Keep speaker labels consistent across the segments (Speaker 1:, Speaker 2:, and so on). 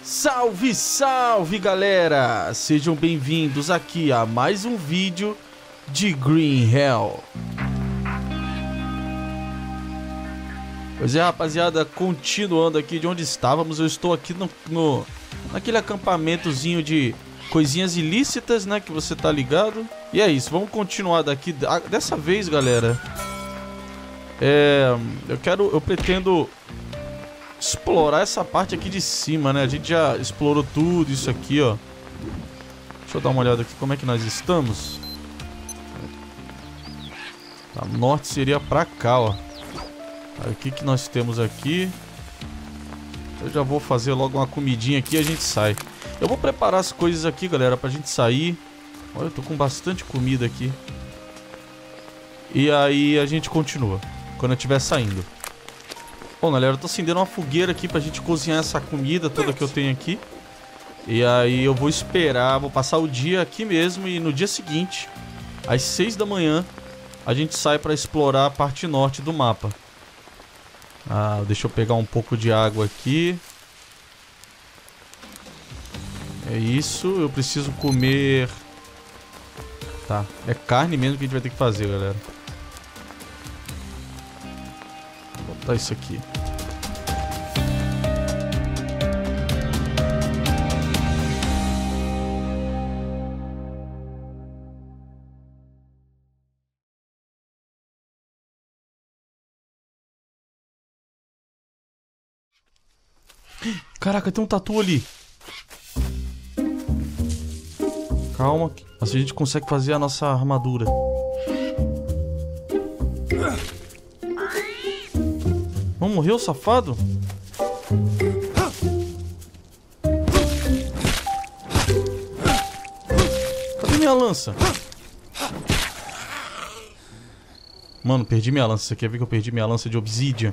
Speaker 1: Salve, salve galera! Sejam bem-vindos aqui a mais um vídeo de Green Hell. Pois é, rapaziada, continuando aqui de onde estávamos, eu estou aqui naquele acampamentozinho de coisinhas ilícitas, né, que você tá ligado. E é isso, vamos continuar daqui. Dessa vez, galera, eu pretendo explorar essa parte aqui de cima, né? A gente já explorou tudo isso aqui, ó. Deixa eu dar uma olhada aqui como é que nós estamos. Tá, norte seria pra cá, ó. Aí, o que que nós temos aqui? Eu já vou fazer logo uma comidinha aqui e a gente sai. Eu vou preparar as coisas aqui, galera, pra gente sair. Olha, eu tô com bastante comida aqui. E aí a gente continua quando eu estiver saindo. Bom, galera, eu tô acendendo uma fogueira aqui pra gente cozinhar essa comida toda que eu tenho aqui. E aí eu vou esperar, vou passar o dia aqui mesmo. E no dia seguinte, às 6 da manhã, a gente sai pra explorar a parte norte do mapa. Deixa eu pegar um pouco de água aqui. É isso, eu preciso comer. Tá, é carne mesmo que a gente vai ter que fazer, galera. Vou botar isso aqui. Caraca, tem um tatu ali. Calma, assim a gente consegue fazer a nossa armadura. Não morreu, safado? Cadê minha lança? Mano, perdi minha lança. Você quer ver que eu perdi minha lança de obsidian?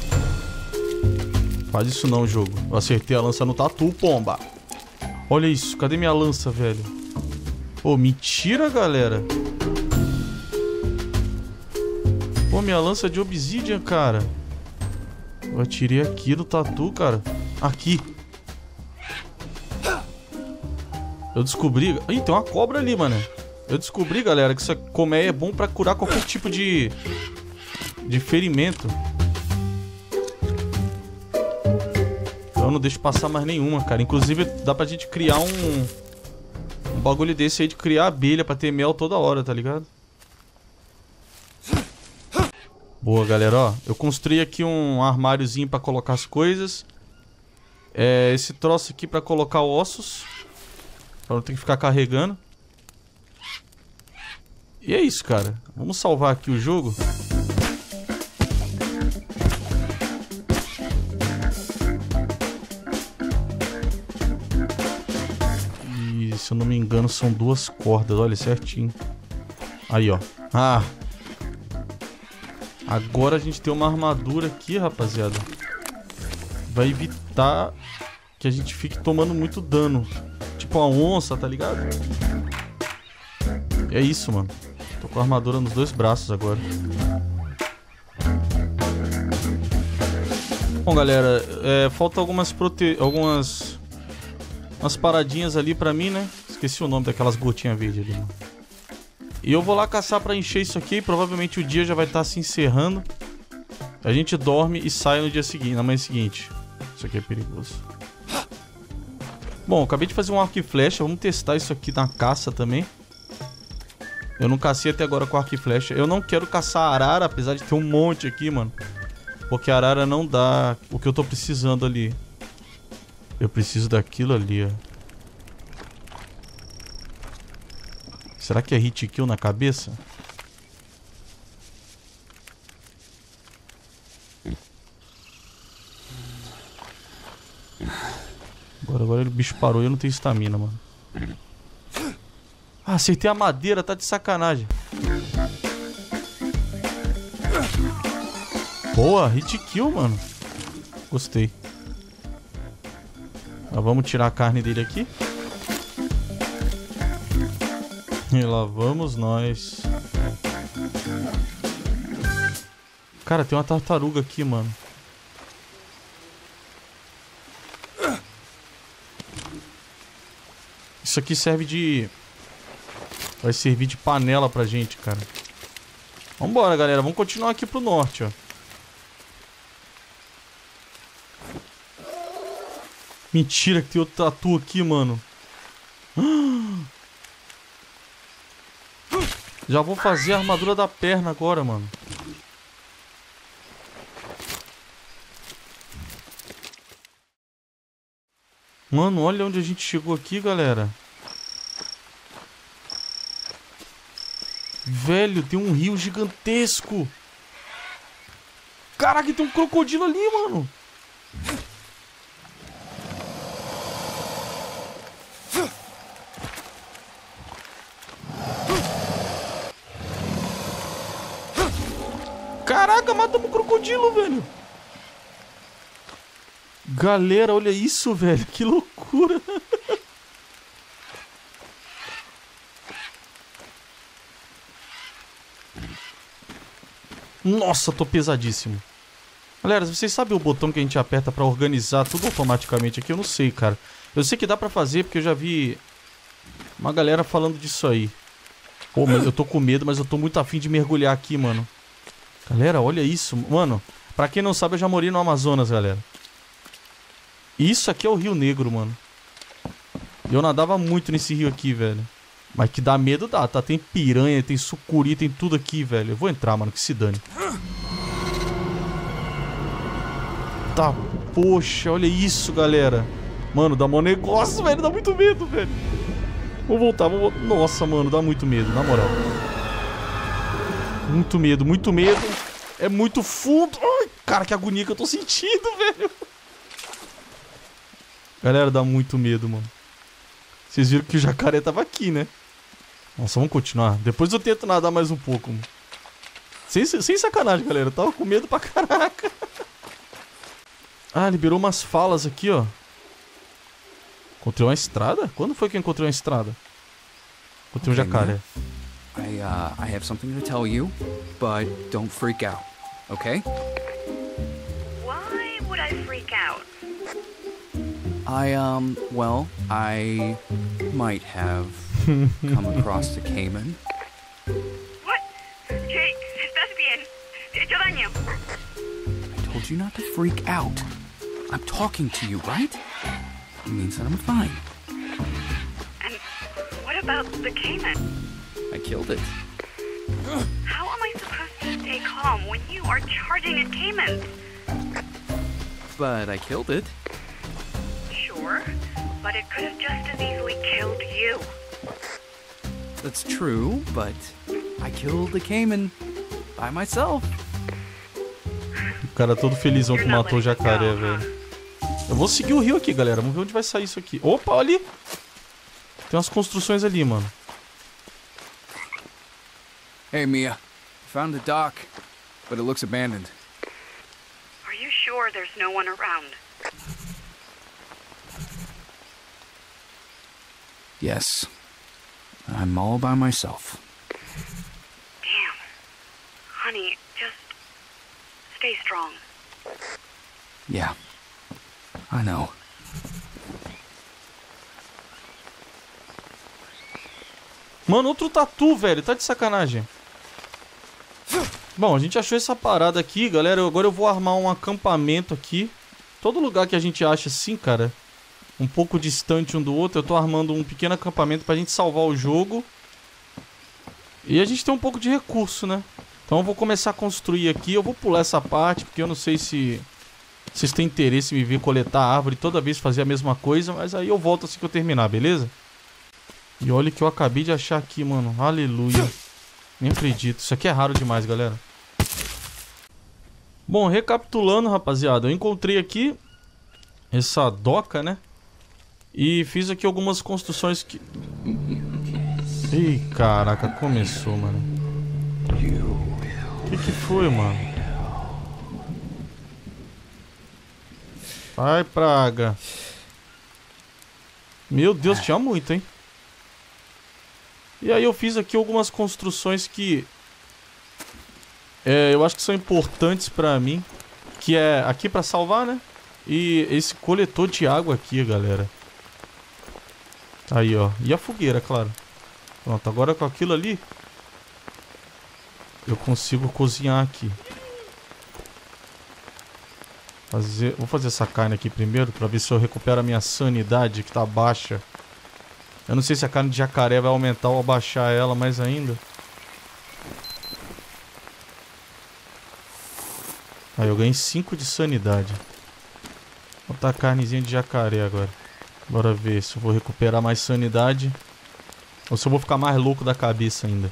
Speaker 1: Faz isso não, jogo. Eu acertei a lança no tatu, pomba. Olha isso, cadê minha lança, velho? Pô, mentira, galera. Pô, minha lança de obsidian, cara. Eu atirei aqui no tatu, cara. Aqui. Eu descobri... Ih, tem uma cobra ali, mano. Eu descobri, galera, que essa colmeia é bom pra curar qualquer tipo de ferimento. Eu não deixo passar mais nenhuma, cara. Inclusive, dá pra gente criar um bagulho desse aí de criar abelha pra ter mel toda hora, tá ligado? Boa, galera, ó. Eu construí aqui um armáriozinho pra colocar as coisas. Esse troço aqui pra colocar ossos. Pra não ter que ficar carregando. E é isso, cara. Vamos salvar aqui o jogo. Se eu não me engano, são 2 cordas. Olha, certinho. Aí, ó. Agora a gente tem uma armadura aqui, rapaziada. Vai evitar que a gente fique tomando muito dano. Tipo uma onça, tá ligado? É isso, mano. Tô com a armadura nos 2 braços agora. Bom, galera, falta umas paradinhas ali pra mim, né? Esqueci o nome daquelas gotinhas verdes ali, mano. E eu vou lá caçar pra encher isso aqui. Provavelmente o dia já vai estar se encerrando. A gente dorme e sai no dia seguinte, na manhã seguinte. Isso aqui é perigoso. Bom, acabei de fazer um arco e flecha. Vamos testar isso aqui na caça também. Eu não cacei até agora com arco e flecha. Eu não quero caçar arara, apesar de ter um monte aqui, mano. Porque a arara não dá o que eu tô precisando ali. Eu preciso daquilo ali, ó. Será que é hit kill na cabeça? Agora o bicho parou e eu não tenho estamina, mano. Acertei a madeira, tá de sacanagem. Boa, hit kill, mano. Gostei. Vamos tirar a carne dele aqui. E lá vamos nós. Cara, tem uma tartaruga aqui, mano. Isso aqui serve de... Vai servir de panela pra gente, cara. Vambora, galera. Vamos continuar aqui pro norte, ó. Mentira que tem outro tatu aqui, mano. Já vou fazer a armadura da perna agora, mano. Mano, olha onde a gente chegou aqui, galera. Velho, tem um rio gigantesco. Caraca, tem um crocodilo ali, mano. Caraca, matamos um crocodilo, velho. Galera, olha isso, velho. Que loucura. Nossa, tô pesadíssimo. Galera, vocês sabem o botão que a gente aperta pra organizar tudo automaticamente aqui? Eu não sei, cara. Eu sei que dá pra fazer porque eu já vi uma galera falando disso aí. Pô, mas eu tô com medo, mas eu tô muito afim de mergulhar aqui, mano. Galera, olha isso. Mano, pra quem não sabe, eu já morei no Amazonas, galera. Isso aqui é o Rio Negro, mano. E eu nadava muito nesse rio aqui, velho. Mas que dá medo dá, tá? Tem piranha, tem sucuri, tem tudo aqui, velho. Eu vou entrar, mano, que se dane. Tá, poxa, olha isso, galera. Mano, dá mó negócio, velho. Dá muito medo, velho. Vou voltar, vou voltar. Nossa, mano, dá muito medo, na moral. Muito medo, muito medo. É muito fundo. Ai, cara, que agonia que eu tô sentindo, velho. Galera, dá muito medo, mano. Vocês viram que o jacaré tava aqui, né? Nossa, vamos continuar. Depois eu tento nadar mais um pouco, mano. Sem sacanagem, galera. Eu tava com medo pra caraca. Ah, liberou umas falas aqui, ó. Encontrei uma estrada? Quando foi que eu encontrei uma estrada? Encontrei um jacaré.
Speaker 2: I have something to tell you, but don't freak out, okay?
Speaker 3: Why would I freak out?
Speaker 2: Well, I might have come across the caiman.
Speaker 3: What? Jake, estás bien? Te he hecho daño.
Speaker 2: I told you not to freak out. I'm talking to you, right? It means that I'm fine.
Speaker 3: And what about the caiman?
Speaker 2: I killed it.
Speaker 3: How am I supposed to stay calm when you are charging at caimans?
Speaker 2: But I killed it.
Speaker 3: Sure, but it could have just as easily killed you.
Speaker 2: That's true, but I killed the caiman by myself.
Speaker 1: O cara todo felizão que matou o jacaré, velho. Eu vou seguir o rio aqui, galera. Vamos ver onde vai sair isso aqui. Opa, olha ali. Tem umas construções ali, mano.
Speaker 2: Hey, Mia. Found the dock, but it looks abandoned.
Speaker 3: Are you sure there's no one around?
Speaker 2: Yes. I'm all by myself.
Speaker 3: Damn. Honey, just stay strong.
Speaker 2: Yeah. I know.
Speaker 1: Mano, outro tatu, velho. Tá de sacanagem. Bom, a gente achou essa parada aqui, galera. Agora eu vou armar um acampamento aqui. Todo lugar que a gente acha assim, cara, um pouco distante um do outro, eu tô armando um pequeno acampamento pra gente salvar o jogo. E a gente tem um pouco de recurso, né? Então eu vou começar a construir aqui. Eu vou pular essa parte, porque eu não sei se vocês têm interesse em me ver coletar árvore toda vez fazer a mesma coisa. Mas aí eu volto assim que eu terminar, beleza? E olha o que eu acabei de achar aqui, mano. Aleluia. Nem acredito. Isso aqui é raro demais, galera. Bom, recapitulando, rapaziada. Eu encontrei aqui essa doca, né? E fiz aqui algumas construções que... Ih, caraca, começou, mano. O que foi, mano? Ai, praga. Meu Deus, tinha muito, hein? E aí eu fiz aqui algumas construções que... eu acho que são importantes pra mim. Que é aqui pra salvar, né? E esse coletor de água aqui, galera. Aí, ó. E a fogueira, claro. Pronto, agora com aquilo ali eu consigo cozinhar aqui. Vou fazer essa carne aqui primeiro pra ver se eu recupero a minha sanidade, que tá baixa. Eu não sei se a carne de jacaré vai aumentar ou abaixar ela mais ainda. Aí eu ganhei 5 de sanidade. Vou botar a carnezinha de jacaré agora. Bora ver se eu vou recuperar mais sanidade ou se eu vou ficar mais louco da cabeça ainda.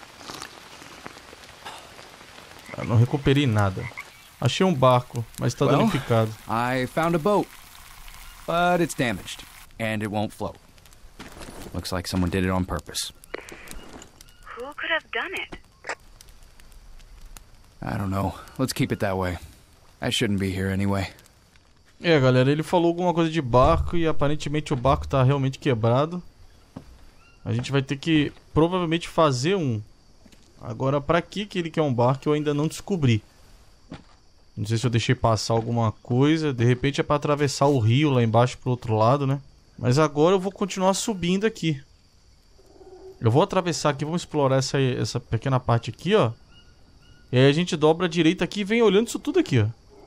Speaker 1: Eu não recuperei nada. Achei um barco, mas tá danificado.
Speaker 2: I found a boat, but it's damaged, and it won't float. Looks like someone did it on purpose.
Speaker 3: Who could have done it?
Speaker 2: I don't know. Let's keep it that way. I shouldn't be here anyway.
Speaker 1: É, galera, ele falou alguma coisa de barco e aparentemente o barco tá realmente quebrado. A gente vai ter que provavelmente fazer um. Agora, pra que ele quer um barco eu ainda não descobri. Não sei se eu deixei passar alguma coisa. De repente é pra atravessar o rio lá embaixo pro outro lado, né? Mas agora eu vou continuar subindo aqui. Eu vou atravessar aqui, vamos explorar essa pequena parte aqui, ó. E aí a gente dobra a direita aqui e vem olhando isso tudo aqui, ó.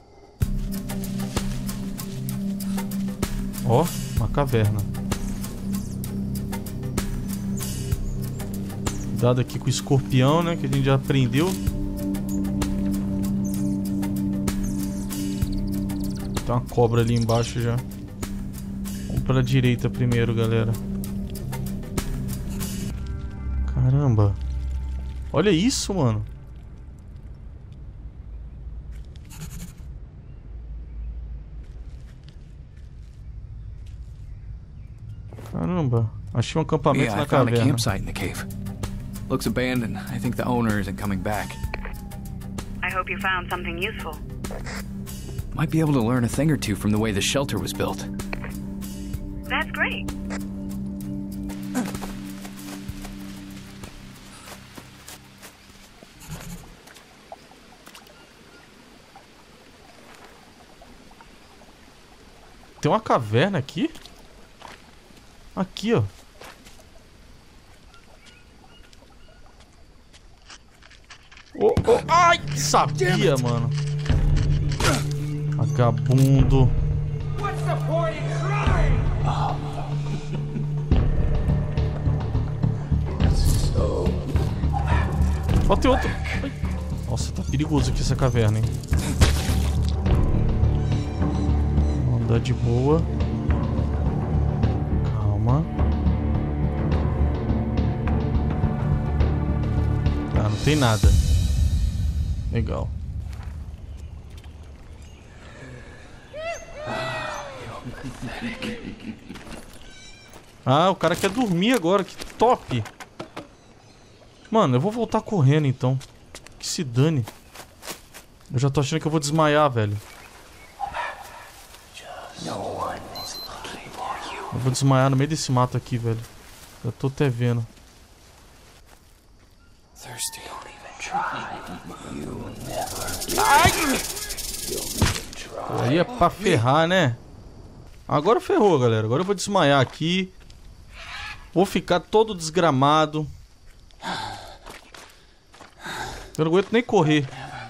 Speaker 1: Ó, uma caverna. Cuidado aqui com o escorpião, né? Que a gente já aprendeu. Tem uma cobra ali embaixo já. Vamos pra direita primeiro, galera. Caramba. Olha isso, mano. Caramba. Achei um acampamento na
Speaker 2: I found a
Speaker 1: caverna.
Speaker 2: campsite in the cave. Looks abandoned. I think the owner isn't coming back.
Speaker 3: I hope you found something useful.
Speaker 2: Might be able to learn a thing or two from the way the shelter was built.
Speaker 3: That's great.
Speaker 1: Tem uma caverna aqui? Aqui, ó. Oh, oh. Ai, sabia, mano. Vagabundo. Ó, tem outro. Ai. Nossa, tá perigoso aqui essa caverna, hein? Vamos andar de boa. Calma. Ah, não tem nada. Legal. Ah, o cara quer dormir agora, que top. Mano, eu vou voltar correndo então. Que se dane. Eu já tô achando que eu vou desmaiar, velho. Eu vou desmaiar no meio desse mato aqui, velho. Eu tô até vendo. Ai! Aí é pra ferrar, né? Agora ferrou, galera. Agora eu vou desmaiar aqui. Vou ficar todo desgramado. Eu não aguento nem correr.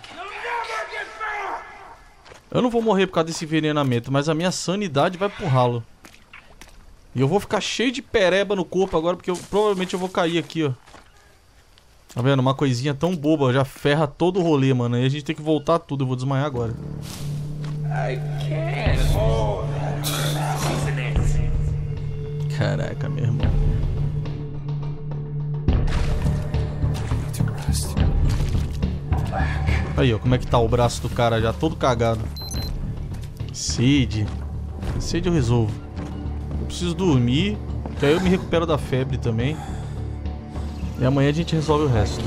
Speaker 1: Eu não vou morrer por causa desse envenenamento, mas a minha sanidade vai pro ralo. E eu vou ficar cheio de pereba no corpo agora, porque provavelmente eu vou cair aqui, ó. Tá vendo? Uma coisinha tão boba já ferra todo o rolê, mano. Aí a gente tem que voltar tudo. Eu vou desmaiar agora. Caraca, meu irmão. Aí, ó, como é que tá o braço do cara já todo cagado. Sede. Sede eu resolvo. Eu preciso dormir, que aí eu me recupero da febre também. E amanhã a gente resolve o resto.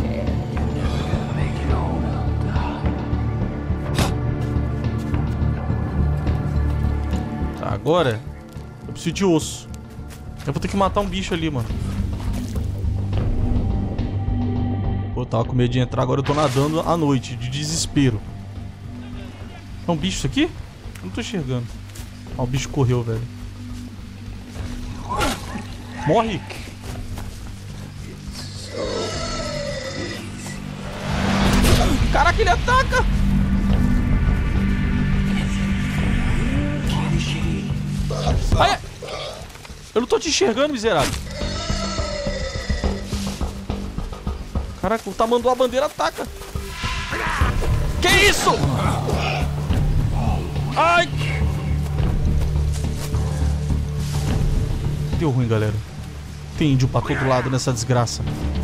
Speaker 1: Tá, agora eu preciso de osso. Eu vou ter que matar um bicho ali, mano. Pô, eu tava com medo de entrar, agora eu tô nadando à noite, de desespero. É um bicho isso aqui? Eu não tô enxergando. Ah, o bicho correu, velho. Morre. Caraca, ele ataca. Ai, eu não tô te enxergando, miserável. Caraca, o tamanduá bandeira ataca. Que isso? Ai! Deu ruim, galera. Tem índio pra todo lado nessa desgraça.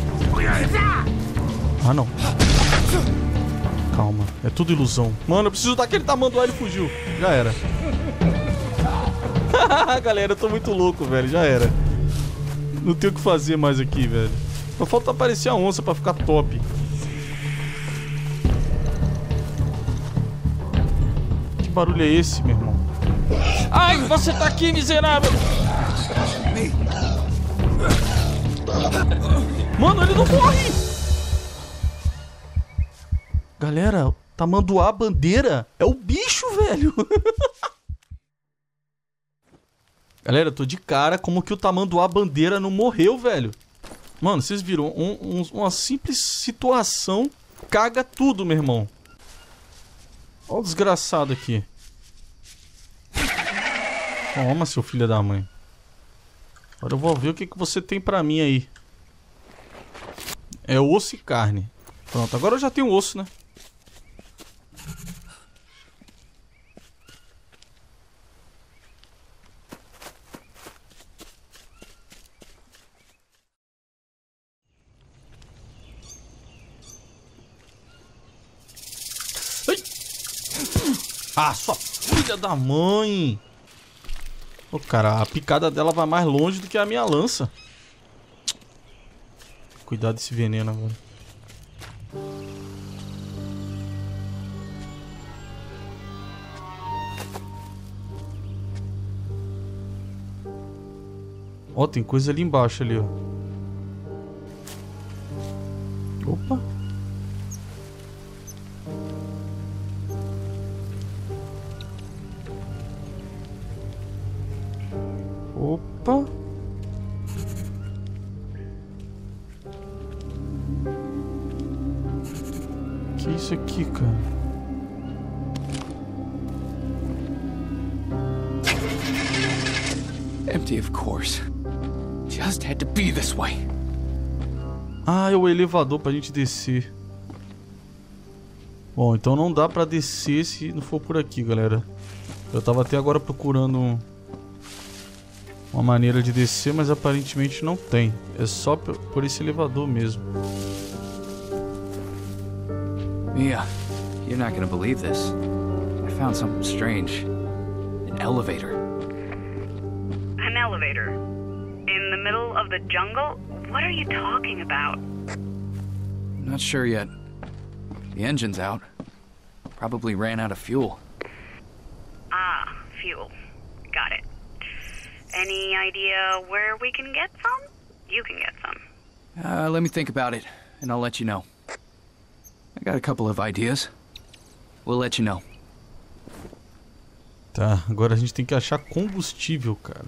Speaker 1: Ah, não. Calma, é tudo ilusão. Mano, eu preciso daquele tamanduá, ele fugiu. Já era. Galera, eu tô muito louco, velho. Já era. Não tenho o que fazer mais aqui, velho. Só falta aparecer a onça pra ficar top. Que barulho é esse, meu irmão? Ai, você tá aqui, miserável! Mano, ele não morre! Galera, tamanduá bandeira é o bicho, velho! Galera, eu tô de cara como que o tamanduá bandeira não morreu, velho. Mano, vocês viram? Uma simples situação caga tudo, meu irmão. Olha o desgraçado aqui. Toma, seu filho da mãe. Agora eu vou ver o que você tem pra mim aí. É osso e carne. Pronto, agora eu já tenho osso, né? Ah, sua filha da mãe! Ô, cara, a picada dela vai mais longe do que a minha lança. Cuidado desse veneno agora. Ó, tem coisa ali embaixo ali, ó. Opa! Opa! Que isso aqui, cara?
Speaker 2: Empty, of course. Just had to be this way.
Speaker 1: Ah, é o elevador pra gente descer. Bom, então não dá pra descer se não for por aqui, galera. Eu tava até agora procurando uma maneira de descer, mas aparentemente não tem. É só por esse elevador mesmo.
Speaker 2: Mia, you're not gonna believe this. I found something strange. An elevator.
Speaker 3: An elevator? In the middle of the jungle? What are you talking about?
Speaker 2: Not sure yet. The engine's out. Probably ran out of fuel.
Speaker 3: Ah, fuel. Got it. Any idea where we can get some? You can get some.
Speaker 2: Let me think about it, and I'll let you know. I got a couple of ideas. We'll let you know.
Speaker 1: Tá, agora a gente tem que achar combustível, cara.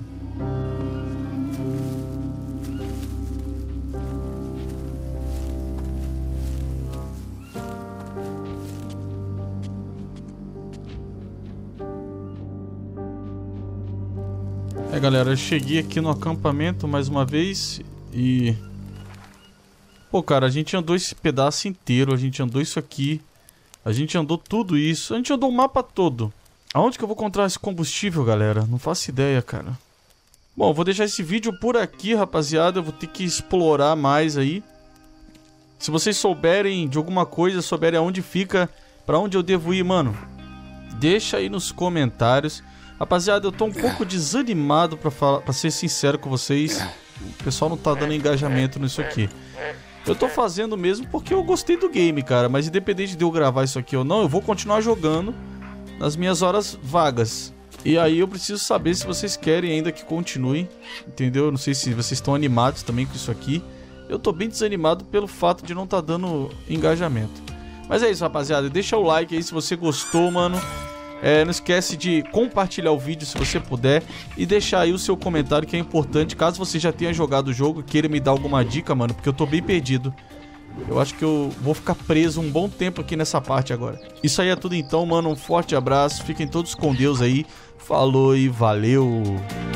Speaker 1: É, galera, eu cheguei aqui no acampamento mais uma vez e... Pô, cara, a gente andou esse pedaço inteiro, a gente andou isso aqui, a gente andou tudo isso, a gente andou o mapa todo. Aonde que eu vou encontrar esse combustível, galera? Não faço ideia, cara. Bom, eu vou deixar esse vídeo por aqui, rapaziada, eu vou ter que explorar mais aí. Se vocês souberem de alguma coisa, souberem aonde fica, pra onde eu devo ir, mano, deixa aí nos comentários. Rapaziada, eu tô um pouco desanimado pra ser sincero com vocês. O pessoal não tá dando engajamento nisso aqui. Eu tô fazendo mesmo porque eu gostei do game, cara. Mas independente de eu gravar isso aqui ou não, eu vou continuar jogando nas minhas horas vagas. E aí eu preciso saber se vocês querem ainda que continue, entendeu? Não sei se vocês estão animados também com isso aqui. Eu tô bem desanimado pelo fato de não tá dando engajamento. Mas é isso, rapaziada. Deixa o like aí se você gostou, mano. Não esquece de compartilhar o vídeo se você puder e deixar aí o seu comentário, que é importante, caso você já tenha jogado o jogo e queira me dar alguma dica, mano, porque eu tô bem perdido. Eu acho que eu vou ficar preso um bom tempo aqui nessa parte agora. Isso aí é tudo então, mano. Um forte abraço. Fiquem todos com Deus aí. Falou e valeu!